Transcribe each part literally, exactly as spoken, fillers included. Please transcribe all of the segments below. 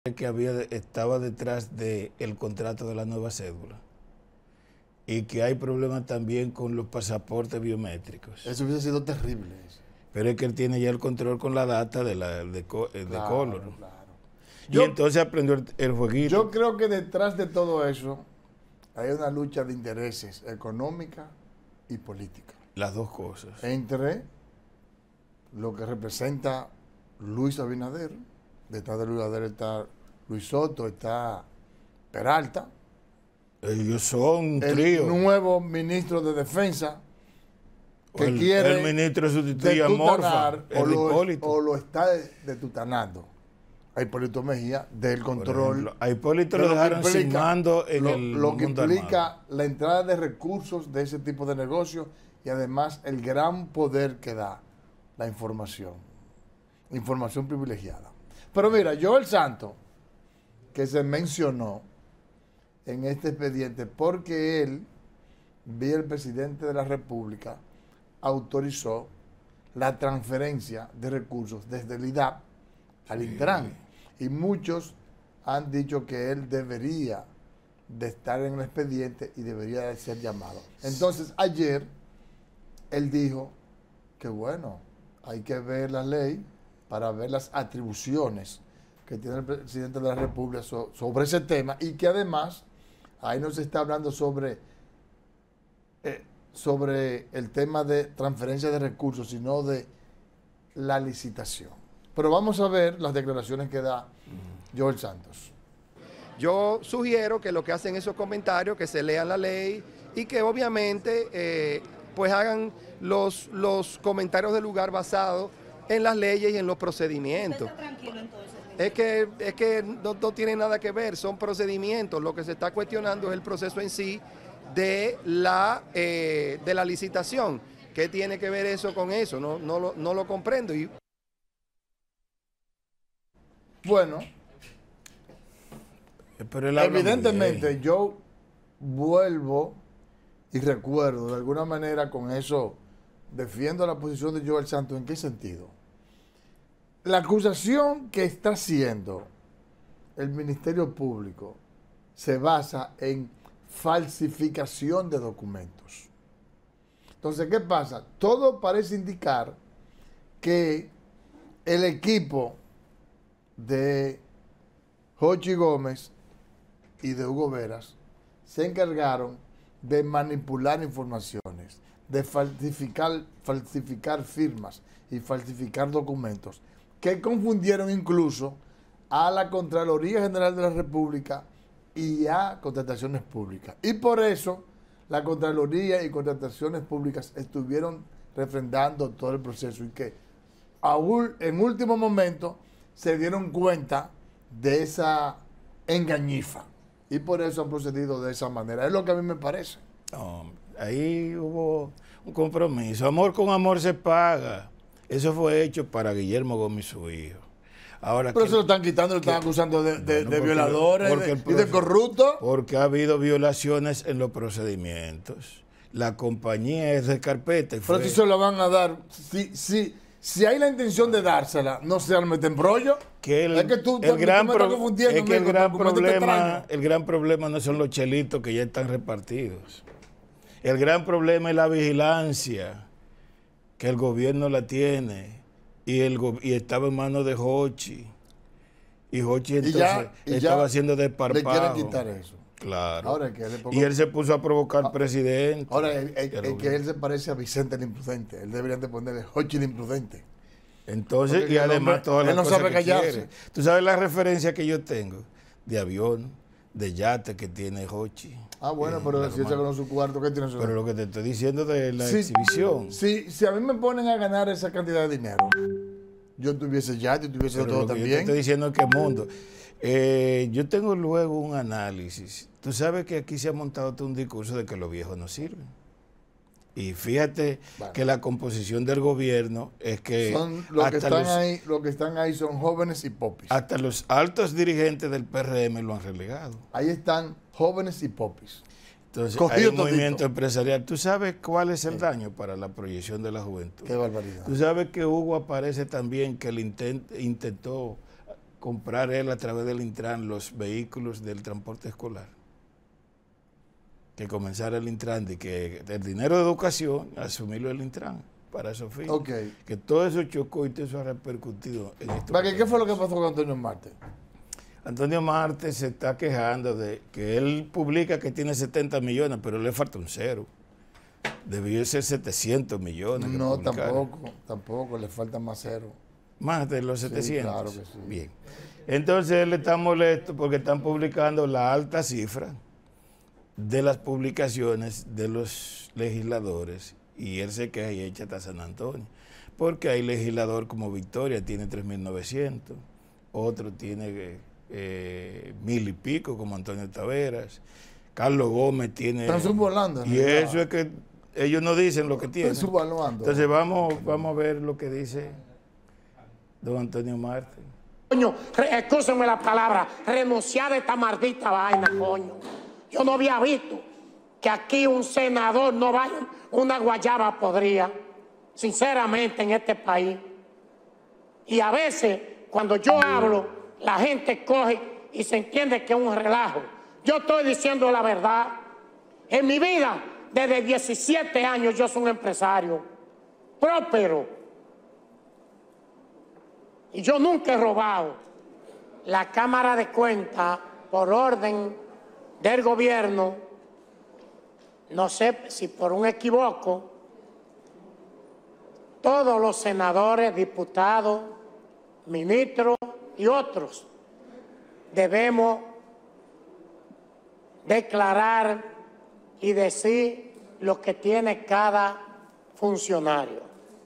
que había estaba detrás del contrato de la nueva cédula y que hay problemas también con los pasaportes biométricos. Eso hubiese sido terrible. Pero es que él tiene ya el control con la data de la de, de claro, Color. Claro. Y yo, entonces aprendió el, el jueguito. Yo creo que detrás de todo eso hay una lucha de intereses económica y política. Las dos cosas. Entre lo que representa Luis Abinader, detrás de Luis Abinader está Luis Soto, está Peralta. Ellos son un el trío. Nuevo ministro de Defensa que el, quiere el ministro sustituye a Morfa, o lo, o lo está detutanando a Hipólito Mejía del control. Ejemplo, a Hipólito lo dejaron sin mando en lo, el lo que mundo implica armado. La entrada de recursos de ese tipo de negocios y además el gran poder que da la información, información privilegiada. Pero mira, Joel Santos, que se mencionó en este expediente porque él, vía el presidente de la República, autorizó la transferencia de recursos desde el I D A P al Intran. Y muchos han dicho que él debería de estar en el expediente y debería de ser llamado. Entonces, ayer, él dijo que bueno, hay que ver la ley para ver las atribuciones que tiene el presidente de la República so, sobre ese tema y que además, ahí no se está hablando sobre, eh, sobre el tema de transferencia de recursos, sino de la licitación. Pero vamos a ver las declaraciones que da Joel Santos. Yo sugiero que lo que hacen esos comentarios, que se lean la ley y que obviamente eh, pues hagan los, los comentarios del lugar basados en las leyes y en los procedimientos. ¿Está tranquilo entonces? Es que, es que no, no tiene nada que ver, son procedimientos. Lo que se está cuestionando es el proceso en sí de la, eh, de la licitación. ¿Qué tiene que ver eso con eso? No, no, lo, no lo comprendo. Y... Bueno, pero evidentemente yo vuelvo y recuerdo de alguna manera con eso, defiendo la posición de Joel Santos. ¿En qué sentido? La acusación que está haciendo el Ministerio Público se basa en falsificación de documentos. Entonces, ¿qué pasa? Todo parece indicar que el equipo de Jochi Gómez y de Hugo Veras se encargaron de manipular informaciones, de falsificar, falsificar firmas y falsificar documentos, que confundieron incluso a la Contraloría General de la República y a Contrataciones Públicas. Y por eso la Contraloría y Contrataciones Públicas estuvieron refrendando todo el proceso y que aún en último momento se dieron cuenta de esa engañifa. Y por eso han procedido de esa manera. Es lo que a mí me parece. No, ahí hubo un compromiso. Amor con amor se paga. Eso fue hecho para Guillermo Gómez, su hijo. Ahora Pero que, se lo están quitando, lo están acusando de, de, bueno, de porque, violadores porque de, y de corruptos. Porque ha habido violaciones en los procedimientos. La compañía es de carpeta. Y Pero fue, si se lo van a dar, si, si, si hay la intención de dársela, no se arme en brollo. Que el, es que tú, el tú gran, me pro, estás confundiendo. es que el gran problema, este el gran problema no son los chelitos que ya están repartidos. El gran problema es la vigilancia, que el gobierno la tiene, y, el, y estaba en manos de Jochi. Y Jochi entonces y ya, y estaba haciendo desparpajo. Le quieren quitar eso. Claro. Ahora que y él se puso a provocar al presidente. Ahora, es que él se parece a Vicente el Imprudente. Él debería de ponerle Jochi el Imprudente. Entonces, Porque y además todas las no cosas que quiere. Tú sabes la referencia que yo tengo de avión, de yate que tiene Jochi. Ah, bueno, eh, pero si ese con su cuarto, ¿qué tiene su Pero lo que te estoy diciendo de la si, exhibición. Si, si a mí me ponen a ganar esa cantidad de dinero, yo tuviese yate, yo tuviese pero todo lo que también. Yo te estoy diciendo que mundo. Eh, yo tengo luego un análisis. Tú sabes que aquí se ha montado todo un discurso de que los viejos no sirven. Y fíjate bueno. que la composición del gobierno es que... Son, lo, que están los, ahí, lo que están ahí son jóvenes y popis. Hasta los altos dirigentes del P R M lo han relegado. Ahí están jóvenes y popis. Entonces Cogido hay un todito. movimiento empresarial. ¿Tú sabes cuál es el sí. daño para la proyección de la juventud? Qué barbaridad. Tú sabes que Hugo aparece también que él intent, intentó comprar él a través del Intran los vehículos del transporte escolar. Que comenzara el Intran, de que el dinero de educación, asumirlo el Intran para esos fines. Okay. Que todo eso chocó y todo eso ha repercutido en esto. ¿Para qué, ¿Qué fue lo que pasó con Antonio Marte? Antonio Marte se está quejando de que él publica que tiene setenta millones, pero le falta un cero. Debió ser setecientos millones. No, tampoco, tampoco, le falta más cero. Más de los setecientos. Sí, claro que sí. Bien. Entonces él está molesto porque están publicando la alta cifra de las publicaciones de los legisladores y él se queja y echa hasta San Antonio. Porque hay legislador como Victoria, tiene tres mil novecientos, otro tiene eh, mil y pico como Antonio Taveras, Carlos Gómez tiene... Están subvolando. Y eso es que ellos no dicen lo que tienen. Están subvaluando. Entonces vamos, vamos a ver lo que dice don Antonio Marte. Coño, escúsenme la palabra, renunciar a esta maldita vaina, coño. Yo no había visto que aquí un senador no vaya una guayaba podría, sinceramente, en este país. Y a veces, cuando yo hablo, la gente coge y se entiende que es un relajo. Yo estoy diciendo la verdad. En mi vida, desde diecisiete años, yo soy un empresario próspero. Y yo nunca he robado. La Cámara de Cuentas, por orden del gobierno, no sé si por un equivoco, todos los senadores, diputados, ministros y otros debemos declarar y decir lo que tiene cada funcionario.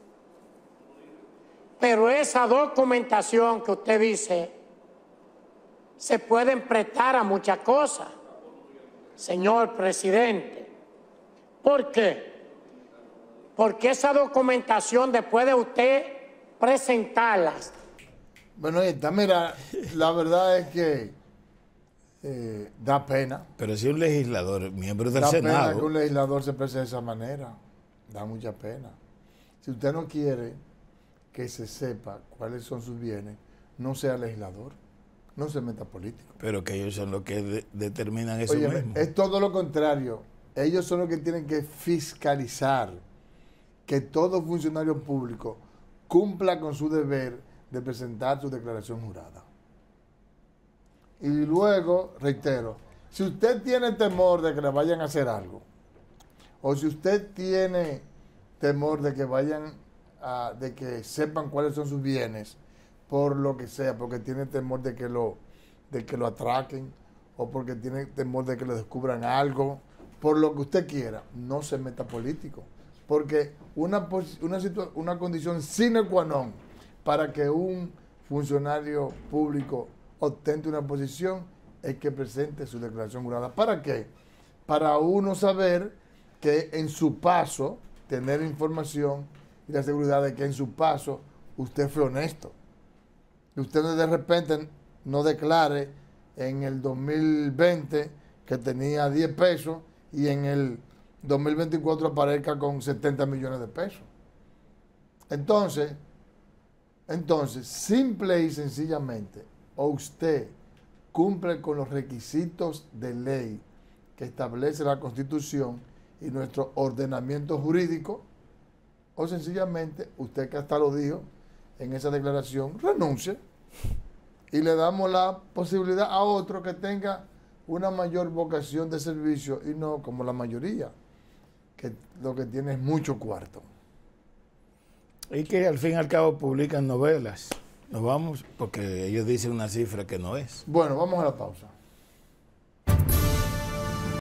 Pero esa documentación que usted dice se pueden prestar a muchas cosas, señor presidente. ¿Por qué? Porque esa documentación, después de usted presentarlas. Bueno, esta, mira, la verdad es que eh, da pena. Pero si un legislador, miembro del da Senado... Da pena que un legislador se presente de esa manera. Da mucha pena. Si usted no quiere que se sepa cuáles son sus bienes, no sea legislador, no se meta político. Pero que ellos son los que de, determinan eso Oye, mismo. Es todo lo contrario. Ellos son los que tienen que fiscalizar que todo funcionario público cumpla con su deber de presentar su declaración jurada. Y luego, reitero, si usted tiene temor de que le vayan a hacer algo, o si usted tiene temor de que vayan a, de que sepan cuáles son sus bienes, por lo que sea, porque tiene temor de que lo, de que lo atraquen, o porque tiene temor de que le descubran algo, por lo que usted quiera, no se meta político. Porque una, una, una condición sine qua non para que un funcionario público ostente una posición es que presente su declaración jurada. ¿Para qué? Para uno saber que en su paso, tener información y la seguridad de que en su paso usted fue honesto. Que usted de repente no declare en el dos mil veinte que tenía diez pesos y en el dos mil veinticuatro aparezca con setenta millones de pesos. Entonces, entonces, simple y sencillamente, o usted cumple con los requisitos de ley que establece la Constitución y nuestro ordenamiento jurídico, o sencillamente, usted que hasta lo dijo en esa declaración, renuncie y le damos la posibilidad a otro que tenga una mayor vocación de servicio y no como la mayoría, que lo que tiene es mucho cuarto. Y que al fin y al cabo publican novelas. Nos vamos porque ellos dicen una cifra que no es. Bueno, vamos a la pausa.